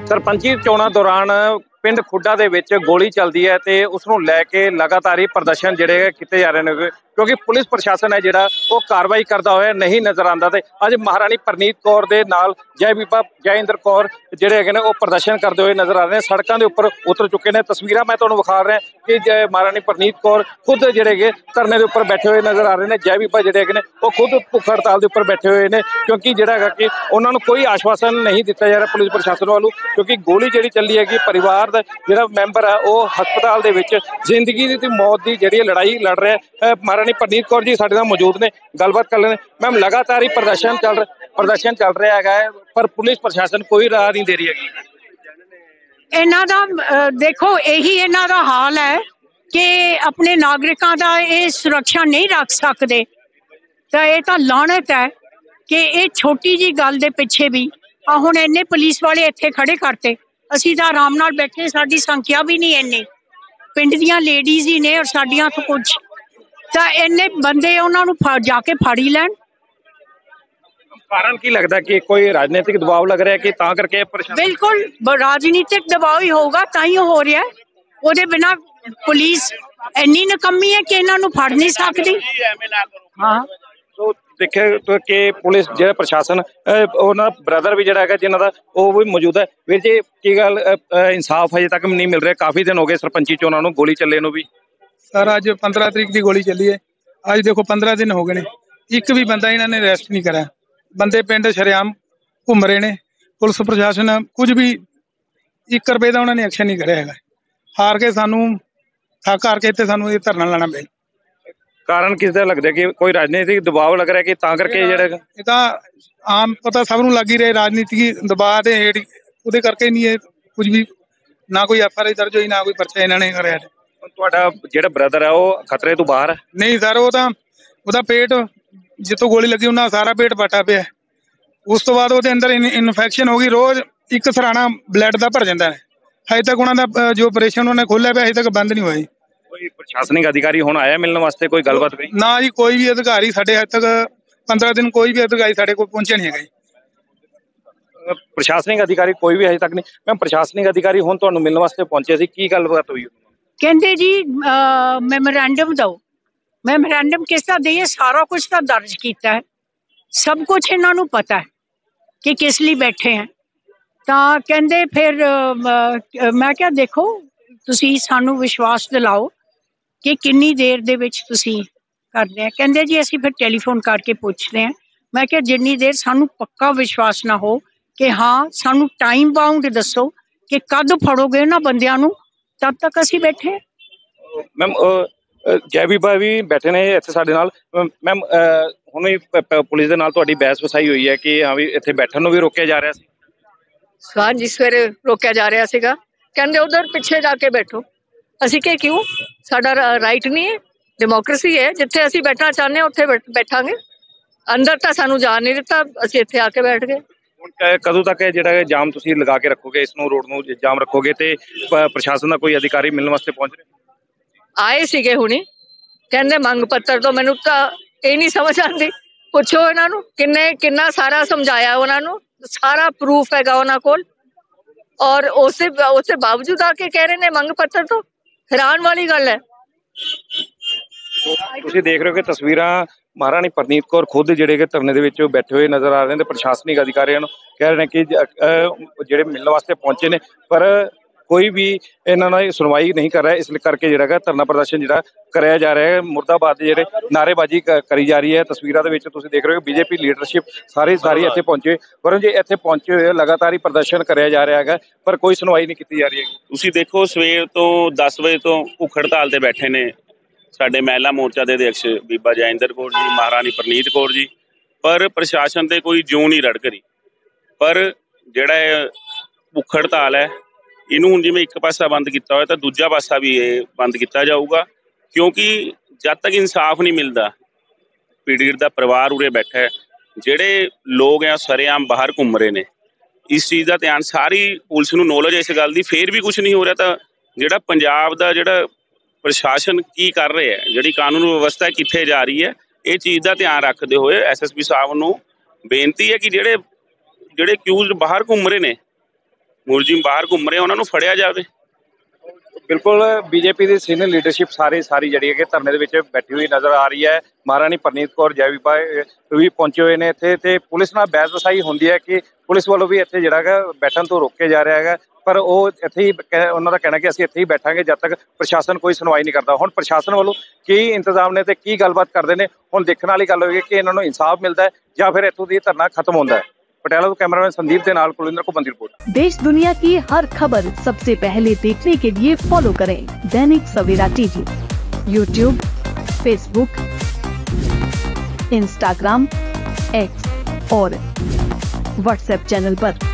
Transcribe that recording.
ਸਰਪੰਚੀ ਚੋਣਾਂ ਦੌਰਾਨ ਪਿੰਡ ਖੁੱਡਾ ਦੇ ਵਿੱਚ ਗੋਲੀ ਚੱਲਦੀ ਹੈ ਤੇ ਉਸ ਨੂੰ ਲੈ ਕੇ ਲਗਾਤਾਰ ਹੀ ਪ੍ਰਦਰਸ਼ਨ ਜਿਹੜੇ ਕੀਤੇ ਜਾ ਰਹੇ ਨੇ, ਕਿਉਂਕਿ ਪੁਲਿਸ ਪ੍ਰਸ਼ਾਸਨ ਹੈ ਜਿਹੜਾ ਉਹ ਕਾਰਵਾਈ ਕਰਦਾ ਹੋਇਆ ਨਹੀਂ ਨਜ਼ਰ ਆਉਂਦਾ। ਤੇ ਅੱਜ ਮਹਾਰਾਣੀ ਪ੍ਰਨੀਤ ਕੌਰ ਦੇ ਨਾਲ ਜੈ ਬੀਬਾ ਜੈਇੰਦਰ ਕੌਰ ਜਿਹੜੇ ਹੈਗੇ ਨੇ ਉਹ ਪ੍ਰਦਰਸ਼ਨ ਕਰਦੇ ਹੋਏ ਨਜ਼ਰ ਆ ਰਹੇ ਨੇ, ਸੜਕਾਂ ਦੇ ਉੱਪਰ ਉਤਰ ਚੁੱਕੇ ਨੇ। ਤਸਵੀਰਾਂ ਮੈਂ ਤੁਹਾਨੂੰ ਵਿਖਾ ਰਿਹਾ ਕਿ ਮਹਾਰਾਣੀ ਪ੍ਰਨੀਤ ਕੌਰ ਖੁਦ ਜਿਹੜੇ ਹੈਗੇ ਧਰਨੇ ਦੇ ਉੱਪਰ ਬੈਠੇ ਹੋਏ ਨਜ਼ਰ ਆ ਰਹੇ ਨੇ। ਜੈ ਬੀਬਾ ਜਿਹੜੇ ਹੈਗੇ ਨੇ ਉਹ ਖੁਦ ਭੁੱਖ ਹੜਤਾਲ ਦੇ ਉੱਪਰ ਬੈਠੇ ਹੋਏ ਨੇ, ਕਿਉਂਕਿ ਜਿਹੜਾ ਹੈਗਾ ਕਿ ਉਹਨਾਂ ਨੂੰ ਕੋਈ ਆਸ਼ਵਾਸਨ ਨਹੀਂ ਦਿੱਤਾ ਜਾ ਰਿਹਾ ਪੁਲਿਸ ਪ੍ਰਸ਼ਾਸਨ ਵੱਲੋਂ, ਕਿਉਂਕਿ ਗੋਲੀ ਜਿਹੜੀ ਚੱਲੀ ਹੈਗੀ ਪਰਿਵਾਰ ਦਾ ਜਿਹੜਾ ਮੈਂਬਰ ਹੈ ਉਹ ਹਸਪਤਾਲ ਦੇ ਵਿੱਚ ਜ਼ਿੰਦਗੀ ਦੀ ਤੇ ਮੌਤ ਦੀ ਜਿਹੜੀ ਲੜਾਈ ਲੜ ਰਿਹਾ ਹੈ। ਮਹਾਰਾਣੀ ਪ੍ਰਨੀਤ ਕੌਰ ਜੀ ਸਾਡੇ ਨਾਲ ਮੌਜੂਦ ਨੇ, ਗੱਲਬਾਤ ਕਰ ਲੈਣੇ। ਮੈਮ, ਲਗਾਤਾਰ ਹੀ ਪ੍ਰਦਰਸ਼ਨ ਚੱਲ ਰਿਹਾ ਹੈਗਾ ਪਰ ਪੁਲਿਸ ਪ੍ਰਸ਼ਾਸਨ ਕੋਈ ਰਾਹ ਨਹੀਂ ਦੇ ਰਹੀ ਹੈਗੀ। ਇਹਨਾਂ ਦਾ ਦੇਖੋ ਇਹੀ ਇਹਨਾਂ ਦਾ ਹਾਲ ਹੈ ਕਿ ਆਪਣੇ ਨਾਗਰਿਕਾਂ ਦਾ ਇਹ ਸੁਰੱਖਿਆ ਨਹੀਂ ਰੱਖ ਸਕਦੇ। ਤਾਂ ਇਹ ਤਾਂ ਲਾਹਨਤ ਹੈ ਕਿ ਇਹ ਛੋਟੀ ਜੀ ਗੱਲ ਦੇ ਪਿੱਛੇ ਵੀ ਹੁਣ ਇੰਨੇ ਪੁਲਿਸ ਵਾਲੇ ਇੱਥੇ ਖੜੇ ਕਰਤੇ। ਅਸੀਂ ਤਾਂ ਆਰਾਮ ਨਾਲ ਬੈਠੇ, ਸਾਡੀ ਸੰਖਿਆ ਵੀ ਨਹੀਂ ਇੰਨੀ, ਪਿੰਡ ਦੀਆਂ ਲੇਡੀਜ਼ ਹੀ ਨੇ ਔਰ ਸਾਡੀਆਂ ਤੋਂ ਕੁਝ, ਤਾਂ ਇੰਨੇ ਬੰਦੇ ਉਹਨਾਂ ਨੂੰ ਜਾ ਕੇ ਫੜ ਹੀ ਲੈਣ। ਕਾਰਨ ਕੀ ਲੱਗਦਾ ਕਿ ਕੋਈ ਰਾਜਨੀਤਿਕ ਦਬਾਅ ਲੱਗ ਰਿਹਾ ਕਿ ਤਾਂ ਕਰਕੇ ਬਿਲਕੁਲ ਰਾਜਨੀਤਿਕ ਦਬਾਅ ਹੀ ਹੋਊਗਾ, ਤਾਂ ਹੀ ਹੋ ਰਿਹਾ। ਉਹਦੇ ਬਿਨਾਂ ਪੁਲਿਸ ਇੰਨੀ ਨਕੰਮੀ ਹੈ ਕਿ ਇਹਨਾਂ ਨੂੰ ਫੜ ਨਹੀਂ ਸਕਦੀ। ਹਾਂ, ਦੇਖਿਆ ਕਿ ਪੁਲਿਸ ਜਿਹੜਾ ਪ੍ਰਸ਼ਾਸਨ ਉਹਨਾਂ ਬ੍ਰਦਰ ਵੀ ਜਿਹੜਾ ਹੈਗਾ ਜਿਨ੍ਹਾਂ ਦਾ ਉਹ ਵੀ ਮੌਜੂਦ ਹੈ। ਵੀਰ ਜੀ, ਕੀ ਗੱਲ ਇਨਸਾਫ ਹਜੇ ਤੱਕ ਨਹੀਂ ਮਿਲ ਰਿਹਾ? ਕਾਫੀ ਦਿਨ ਹੋ ਗਏ ਸਰਪੰਚੀ ਚੋਣਾਂ ਨੂੰ ਗੋਲੀ ਚੱਲੇ ਨੂੰ ਵੀ। ਸਰ ਅੱਜ 15 ਤਰੀਕ ਦੀ ਗੋਲੀ ਚੱਲੀ ਹੈ, ਅੱਜ ਦੇਖੋ 15 ਦਿਨ ਹੋ ਗਏ ਨੇ, ਇੱਕ ਵੀ ਬੰਦਾ ਇਹਨਾਂ ਨੇ ਅਰੈਸਟ ਨਹੀਂ ਕਰਿਆ। ਬੰਦੇ ਪਿੰਡ ਸ਼ਰੇਆਮ ਘੁੰਮ ਰਹੇ ਨੇ, ਪੁਲਿਸ ਪ੍ਰਸ਼ਾਸਨ ਕੁਝ ਵੀ 1 ਰੁਪਏ ਦਾ ਉਹਨਾਂ ਨੇ ਐਕਸ਼ਨ ਨਹੀਂ ਕਰਿਆ ਹੈਗਾ। ਹਾਰ ਕੇ ਸਾਨੂੰ ਥੱਕ ਹਾਰ ਕੇ ਇੱਥੇ ਸਾਨੂੰ ਇਹ ਧਰਨਾ ਲਾਣਾ ਪਿਆ। ਕਾਰਨ ਕਿਸ ਦਾ ਲੱਗਦਾ ਕਿ ਕੋਈ ਰਾਜਨੀਤਿਕ ਦਬਾਅ ਲੱਗ ਰਿਹਾ ਕਿ ਤਾਂ ਕਰਕੇ ਜਿਹੜਾ ਇਹ ਤਾਂ ਆਮ ਪਤਾ ਸਭ ਨੂੰ ਲੱਗ ਹੀ ਰਿਹਾ, ਰਾਜਨੀਤਿਕ ਦਬਾਅ ਤੇ ਹੇਠ ਉਹਦੇ ਕਰਕੇ ਨਹੀਂ ਇਹ ਕੁਝ ਵੀ, ਨਾ ਕੋਈ FIR ਦਰਜ ਹੋਈ, ਨਾ ਕੋਈ ਪਰਚਾ ਇਹਨਾਂ ਨੇ ਕਰਿਆ। ਤੁਹਾਡਾ ਜਿਹੜਾ ਬ੍ਰਦਰ ਹੈ ਉਹ ਖਤਰੇ ਤੋਂ ਬਾਹਰ ਹੈ? ਨਹੀਂ ਸਰ, ਉਹ ਤਾਂ ਉਹਦਾ ਪੇਟ ਜਿੱਥੋਂ ਗੋਲੀ ਲੱਗੀ ਉਹਨਾਂ ਸਾਰਾ ਪੇਟ ਫਟਾ ਪਿਆ। ਉਸ ਤੋਂ ਬਾਅਦ ਉਹਦੇ ਅੰਦਰ ਇਨਫੈਕਸ਼ਨ ਹੋ ਗਈ, ਰੋਜ਼ ਇੱਕ ਸਰਾਣਾ ਬਲੱਡ ਦਾ ਭਰ ਜਾਂਦਾ ਹੈ। ਹਜੇ ਤੱਕ ਉਹਨਾਂ ਦਾ ਜੋ ਆਪਰੇਸ਼ਨ ਉਹਨੇ ਖੋਲਿਆ ਪਿਆ ਹਜੇ ਤੱਕ ਬੰਦ ਨਹੀਂ ਹੋਇਆ। ਕੋਈ ਪ੍ਰਸ਼ਾਸਨਿਕ ਅਧਿਕਾਰੀ ਹੁਣ ਆਇਆ ਮਿਲਣ ਵਾਸਤੇ? ਕੋਈ ਗੱਲਬਾਤ ਹੋਈ? ਨਾ ਜੀ, ਕੋਈ ਵੀ ਅਧਿਕਾਰੀ ਸਾਡੇ ਹਜੇ ਤੱਕ 15 ਦਿਨ ਕੋਈ ਵੀ ਅਧਿਕਾਰੀ ਸਾਡੇ ਕੋਲ ਪਹੁੰਚਿਆ ਨਹੀਂ ਹੈਗਾ। ਪ੍ਰਸ਼ਾਸਨਿਕ ਅਧਿਕਾਰੀ ਕੋਈ ਵੀ ਹਜੇ ਤੱਕ ਨਹੀਂ। ਮੈਂ ਪ੍ਰਸ਼ਾਸਨਿਕ ਅਧਿਕਾਰੀ ਹੁਣ ਤੁਹਾਨੂੰ ਮਿਲਣ ਵਾਸਤੇ ਪਹੁੰਚੇ ਸੀ, ਕੀ ਗੱਲਬਾਤ ਹੋਈ? ਕਹਿੰਦੇ ਜੀ ਮੈਮੋਰੈਂਡਮ ਦਿਓ। ਮੈਮੋਰੈਂਡਮ ਕਿਸ ਦਾ ਦੇਈਏ? ਸਾਰਾ ਕੁਝ ਤਾਂ ਦਰਜ ਕੀਤਾ ਹੈ, ਸਭ ਕੁਝ ਇਹਨਾਂ ਨੂੰ ਪਤਾ ਹੈ ਕਿ ਕਿਸ ਲਈ ਬੈਠੇ ਹੈ। ਤਾਂ ਕਹਿੰਦੇ ਫਿਰ ਮੈਂ ਕਿਹਾ ਦੇਖੋ ਤੁਸੀਂ ਸਾਨੂੰ ਵਿਸ਼ਵਾਸ ਦਿਲਾਓ ਕਿ ਕਿੰਨੀ ਦੇਰ ਦੇ ਵਿੱਚ ਤੁਸੀਂ ਕਰਦੇ ਆ। ਕਹਿੰਦੇ ਜੀ ਅਸੀਂ ਫਿਰ ਟੈਲੀਫੋਨ ਕਰਕੇ ਪੁੱਛਦੇ ਹਾਂ। ਮੈਂ ਕਿਹਾ ਜਿੰਨੀ ਦੇਰ ਸਾਨੂੰ ਪੱਕਾ ਵਿਸ਼ਵਾਸ ਨਾ ਹੋ ਕਿ ਹਾਂ ਸਾਨੂੰ ਟਾਈਮ ਬਾਉਂਡ ਦੱਸੋ ਕਿ ਕਦ ਫੜੋਗੇ ਉਹਨਾਂ ਬੰਦਿਆਂ ਨੂੰ, ਤਦ ਤੱਕ ਅਸੀਂ ਬੈਠੇ। ਮੈਮ, ਜੈ ਬੀਬਾ ਵੀ ਬੈਠੇ ਨੇ ਇੱਥੇ ਸਾਡੇ ਨਾਲ। ਮੈਮ, ਹੁਣ ਪੁਲਿਸ ਦੇ ਨਾਲ ਤੁਹਾਡੀ ਬਹਿਸ ਵਸਾਈ ਹੋਈ ਹੈ ਕਿ ਹਾਂ ਵੀ ਇੱਥੇ ਬੈਠਣ ਨੂੰ ਵੀ ਰੋਕਿਆ ਜਾ ਰਿਹਾ ਸੀ? ਹਾਂਜੀ, ਸਵੇਰੇ ਰੋਕਿਆ ਜਾ ਰਿਹਾ ਸੀਗਾ, ਕਹਿੰਦੇ ਉਧਰ ਪਿੱਛੇ ਜਾ ਕੇ ਬੈਠੋ। ਅਸੀਂ ਕਿ ਕਿਉਂ? ਸਾਡਾ ਰਾਈਟ ਨਹੀਂ ਹੈ, ਡੈਮੋਕ੍ਰੇਸੀ ਹੈ, ਜਿੱਥੇ ਅਸੀਂ ਬੈਠਣਾ ਚਾਹੁੰਦੇ ਹਾਂ ਉੱਥੇ ਬੈਠਾਂਗੇ। ਅੰਦਰ ਤਾਂ ਸਾਨੂੰ ਜਾਣ ਨਹੀਂ ਦਿੱਤਾ, ਅਸੀਂ ਇੱਥੇ ਆ ਕੇ ਬੈਠ ਗਏ। ਹੁਣ ਕਦੋਂ ਤੱਕ ਜਿਹੜਾ ਜਾਮ ਤੁਸੀਂ ਲਗਾ ਕੇ ਰੱਖੋਗੇ, ਇਸ ਨੂੰ ਰੋਡ ਨੂੰ ਜਾਮ ਰੱਖੋਗੇ? ਤੇ ਪ੍ਰਸ਼ਾਸਨ ਦਾ ਕੋਈ ਅਧਿਕਾਰੀ ਮਿਲਣ ਵਾਸਤੇ ਪਹੁੰਚ ਰਿਹਾ? ਆਏ ਸੀਗੇ ਹੁਣੀ, ਕਹਿੰਦੇ ਮੰਗ ਪੱਤਰ ਤੋਂ। ਮੈਨੂੰ ਤਾਂ ਇਹ ਨਹੀਂ ਸਮਝ ਆਉਂਦੀ, ਪੁੱਛੋ ਇਹਨਾਂ ਨੂੰ ਕਿੰਨਾ ਸਾਰਾ ਸਮਝਾਇਆ ਉਹਨਾਂ ਨੂੰ, ਸਾਰਾ ਪ੍ਰੂਫ ਹੈਗਾ ਉਹਨਾਂ ਕੋਲ, ਔਰ ਉਸੇ ਬਾਵਜੂਦ ਆ ਕੇ ਕਹਿ ਰਹੇ ਨੇ ਮੰਗ ਪੱਤਰ ਤੋਂ। ਹੈਰਾਨ ਵਾਲੀ ਗੱਲ ਹੈ। ਤੁਸੀਂ ਦੇਖ ਰਹੇ ਹੋ ਕਿ ਤਸਵੀਰਾਂ ਮਹਾਰਾਣੀ ਪ੍ਰਨੀਤ ਕੌਰ ਖੁਦ ਜਿਹੜੇ ਕਿ ਧਰਨੇ ਦੇ ਵਿੱਚ ਬੈਠੇ ਹੋਏ ਨਜ਼ਰ ਆ ਰਹੇ ਨੇ ਤੇ ਪ੍ਰਸ਼ਾਸਨਿਕ ਅਧਿਕਾਰੀਆਂ ਨੂੰ ਕਹਿ ਰਹੇ ਨੇ ਕਿ ਜਿਹੜੇ ਮਿਲਣ ਵਾਸਤੇ ਪਹੁੰਚੇ ਨੇ ਪਰ ਕੋਈ ਵੀ ਇਹਨਾਂ ਨਾਲ ਸੁਣਵਾਈ ਨਹੀਂ ਕਰ ਰਿਹਾ। ਇਸ ਕਰਕੇ ਜਿਹੜਾ ਹੈਗਾ ਧਰਨਾ ਪ੍ਰਦਰਸ਼ਨ ਜਿਹੜਾ ਕਰਿਆ ਜਾ ਰਿਹਾ ਹੈ। ਮੁਰਦਾਬਾਦ ਦੇ ਜਿਹੜੇ ਨਾਅਰੇਬਾਜ਼ੀ ਕਰੀ ਜਾ ਰਹੀ ਹੈ। ਤਸਵੀਰਾਂ ਦੇ ਵਿੱਚ ਤੁਸੀਂ ਦੇਖ ਰਹੇ ਹੋ BJP ਲੀਡਰਸ਼ਿਪ ਸਾਰੀ ਇੱਥੇ ਪਹੁੰਚੇ, ਪਰ ਜੇ ਇੱਥੇ ਪਹੁੰਚੇ ਹੋਏ ਲਗਾਤਾਰ ਹੀ ਪ੍ਰਦਰਸ਼ਨ ਕਰਿਆ ਜਾ ਰਿਹਾ ਹੈਗਾ ਪਰ ਕੋਈ ਸੁਣਵਾਈ ਨਹੀਂ ਕੀਤੀ ਜਾ ਰਹੀ ਹੈ। ਤੁਸੀਂ ਦੇਖੋ ਸਵੇਰ ਤੋਂ 10 ਵਜੇ ਤੋਂ ਭੁੱਖ ਹੜਤਾਲ ਤੇ ਬੈਠੇ ਨੇ ਸਾਡੇ ਮਹਿਲਾ ਮੋਰਚਾ ਦੇ ਅਧਿਕਸ਼ ਬੀਬਾ ਜੈਇੰਦਰ ਕੌਰ ਜੀ, ਮਹਾਰਾਣੀ ਪ੍ਰਨੀਤ ਕੌਰ ਜੀ, ਪਰ ਪ੍ਰਸ਼ਾਸਨ ਤੇ ਕੋਈ ਜੂੰ ਨਹੀਂ ਰੜਕ ਰਹੀ। ਪਰ ਜਿਹੜਾ ਇਹ ਭੁੱਖ ਹੜਤਾਲ ਹੈ ਇਹਨੂੰ ਹੁਣ ਜਿਵੇਂ ਇੱਕ ਪਾਸਾ ਬੰਦ ਕੀਤਾ ਹੋਇਆ ਤਾਂ ਦੂਜਾ ਪਾਸਾ ਵੀ ਇਹ ਬੰਦ ਕੀਤਾ ਜਾਊਗਾ, ਕਿਉਂਕਿ ਜਦ ਤੱਕ ਇਨਸਾਫ ਨਹੀਂ ਮਿਲਦਾ। ਪੀੜਤ ਦਾ ਪਰਿਵਾਰ ਉਰੇ ਬੈਠਾ ਹੈ, ਜਿਹੜੇ ਲੋਕ ਆ ਸਰੇਆਮ ਬਾਹਰ ਘੁੰਮ ਰਹੇ ਨੇ। ਇਸ ਚੀਜ਼ ਦਾ ਧਿਆਨ ਸਾਰੀ ਪੁਲਿਸ ਨੂੰ ਨੌਲੇਜ ਹੈ ਇਸ ਗੱਲ ਦੀ, ਫੇਰ ਵੀ ਕੁਝ ਨਹੀਂ ਹੋ ਰਿਹਾ। ਤਾਂ ਜਿਹੜਾ ਪੰਜਾਬ ਦਾ ਜਿਹੜਾ ਪ੍ਰਸ਼ਾਸਨ ਕੀ ਕਰ ਰਿਹਾ ਹੈ, ਜਿਹੜੀ ਕਾਨੂੰਨ ਵਿਵਸਥਾ ਕਿੱਥੇ ਜਾ ਰਹੀ ਹੈ, ਇਹ ਚੀਜ਼ ਦਾ ਧਿਆਨ ਰੱਖਦੇ ਹੋਏ SSP ਸਾਹਿਬ ਨੂੰ ਬੇਨਤੀ ਹੈ ਕਿ ਜਿਹੜੇ ਅਕਿਊਜ਼ਡ ਬਾਹਰ ਘੁੰਮ ਰਹੇ ਨੇ ਮੁਲਜ਼ਮ ਬਾਹਰ ਘੁੰਮ ਰਹੇ ਉਹਨਾਂ ਨੂੰ ਫੜਿਆ ਜਾਵੇ। ਬਿਲਕੁਲ ਬੀਜੇਪੀ ਦੀ ਸੀਨੀਅਰ ਲੀਡਰਸ਼ਿਪ ਸਾਰੀ ਜਿਹੜੀ ਹੈ ਕਿ ਧਰਨੇ ਦੇ ਵਿੱਚ ਬੈਠੀ ਹੋਈ ਨਜ਼ਰ ਆ ਰਹੀ ਹੈ। ਮਹਾਰਾਣੀ ਪ੍ਰਨੀਤ ਕੌਰ ਜੈ ਬੀਬਾ ਵੀ ਪਹੁੰਚੇ ਹੋਏ ਨੇ ਇੱਥੇ ਤੇ ਪੁਲਿਸ ਨਾਲ ਬਹਿਸ ਵਸਾਈ ਹੁੰਦੀ ਹੈ ਕਿ ਪੁਲਿਸ ਵੱਲੋਂ ਵੀ ਇੱਥੇ ਜਿਹੜਾ ਹੈਗਾ ਬੈਠਣ ਤੋਂ ਰੋਕਿਆ ਜਾ ਰਿਹਾ ਹੈਗਾ, ਪਰ ਉਹ ਇੱਥੇ ਹੀ ਉਹਨਾਂ ਦਾ ਕਹਿਣਾ ਕਿ ਅਸੀਂ ਇੱਥੇ ਹੀ ਬੈਠਾਂਗੇ ਜਦ ਤੱਕ ਪ੍ਰਸ਼ਾਸਨ ਕੋਈ ਸੁਣਵਾਈ ਨਹੀਂ ਕਰਦਾ। ਹੁਣ ਪ੍ਰਸ਼ਾਸਨ ਵੱਲੋਂ ਕੀ ਇੰਤਜ਼ਾਮ ਨੇ ਤੇ ਕੀ ਗੱਲਬਾਤ ਕਰਦੇ ਨੇ, ਹੁਣ ਦੇਖਣ ਵਾਲੀ ਗੱਲ ਹੋਏਗੀ ਕਿ ਇਹਨਾਂ ਨੂੰ ਇਨਸਾਫ ਮਿਲਦਾ ਹੈ ਜਾਂ ਫਿਰ ਇੱਥੋਂ ਦੀ ਧਰਨਾ ਖत्म ਹੁੰਦਾ है। पटियाला तो कैमरामैन संदीप के नाल कुलविंदर को बंदी रिपोर्ट। देश दुनिया की हर खबर सबसे पहले देखने के लिए फॉलो करें Dainik Savera TV, YouTube, Facebook, Instagram, X और व्हाट्सएप चैनल पर।